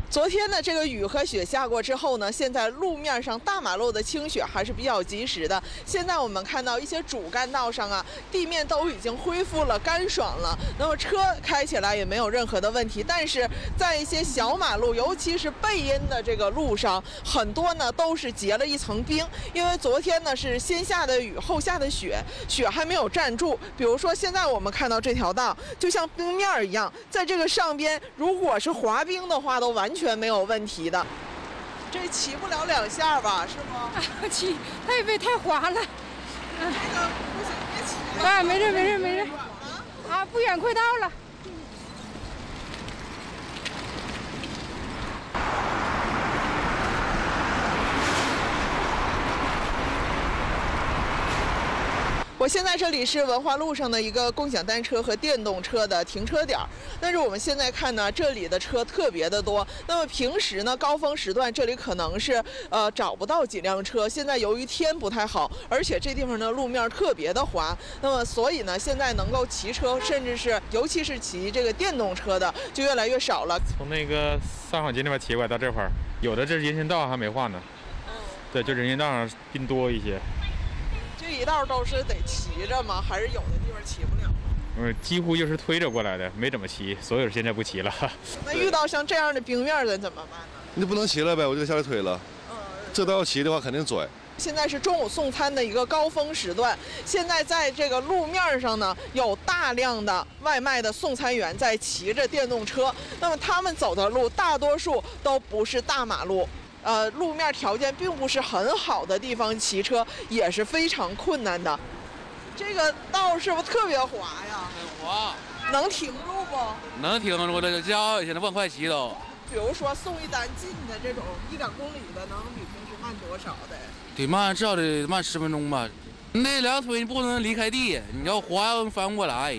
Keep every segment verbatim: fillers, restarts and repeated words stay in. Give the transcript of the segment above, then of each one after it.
昨天呢，这个雨和雪下过之后呢，现在路面上大马路的清雪还是比较及时的。现在我们看到一些主干道上啊，地面都已经恢复了干爽了，那么车开起来也没有任何的问题。但是在一些小马路，尤其是背阴的这个路上，很多呢都是结了一层冰，因为昨天呢是先下的雨后下的雪，雪还没有站住。比如说现在我们看到这条道就像冰面一样，在这个上边如果是滑冰的话，都完全。全没有问题的，这骑不了两下吧？是吗？ 啊，骑太飞太滑了。 这个不行，别骑了。 啊，没事没事没事。啊，不远，快到了。 我现在这里是文化路上的一个共享单车和电动车的停车点，但是我们现在看呢，这里的车特别的多。那么平时呢，高峰时段这里可能是呃找不到几辆车。现在由于天不太好，而且这地方呢路面特别的滑，那么所以呢，现在能够骑车，甚至是尤其是骑这个电动车的就越来越少了。 从那个三好街那边骑过来到这块儿，有的这人行道还没画呢。嗯，对，就人行道上并多一些。 这一道都是得骑着吗？还是有的地方骑不了？ 嗯，几乎就是推着过来的，没怎么骑，所以现在不骑了。 那遇到像这样的冰面咱怎么办呢？ 你不能骑了呗，我就下来推了。嗯，这道要骑的话肯定拽。 现在是中午送餐的一个高峰时段，现在在这个路面上呢，有大量的外卖的送餐员在骑着电动车，那么他们走的路大多数都不是大马路。呃，路面条件并不是很好的地方，骑车也是非常困难的。这个道是不是特别滑呀？ 很滑。 能停住不？ 能停住，我这家现在往快骑都。 比如说送一单近的这种一两公里的，能比平时慢多少的？ 得慢，至少得慢十分钟吧。你那两腿你不能离开地，你要滑要翻不过来。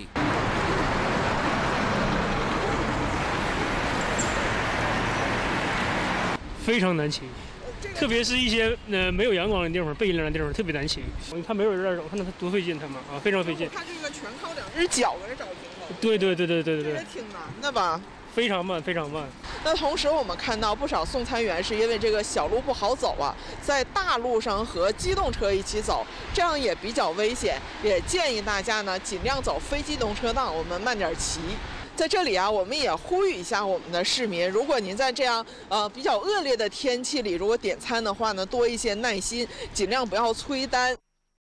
非常难骑，特别是一些呃没有阳光的地方、背阴凉的地方特别难骑。你看没有人在走，看到它多费劲，他们啊，非常费劲。 看这个全靠两只脚给找平衡。 对对对对对对对， 挺难的吧？ 非常慢，非常慢。 那同时我们看到不少送餐员是因为这个小路不好走啊，在大路上和机动车一起走，这样也比较危险。也建议大家呢尽量走非机动车道，我们慢点骑。在这里啊，我们也呼吁一下我们的市民，如果您在这样呃比较恶劣的天气里，如果点餐的话呢，多一些耐心，尽量不要催单。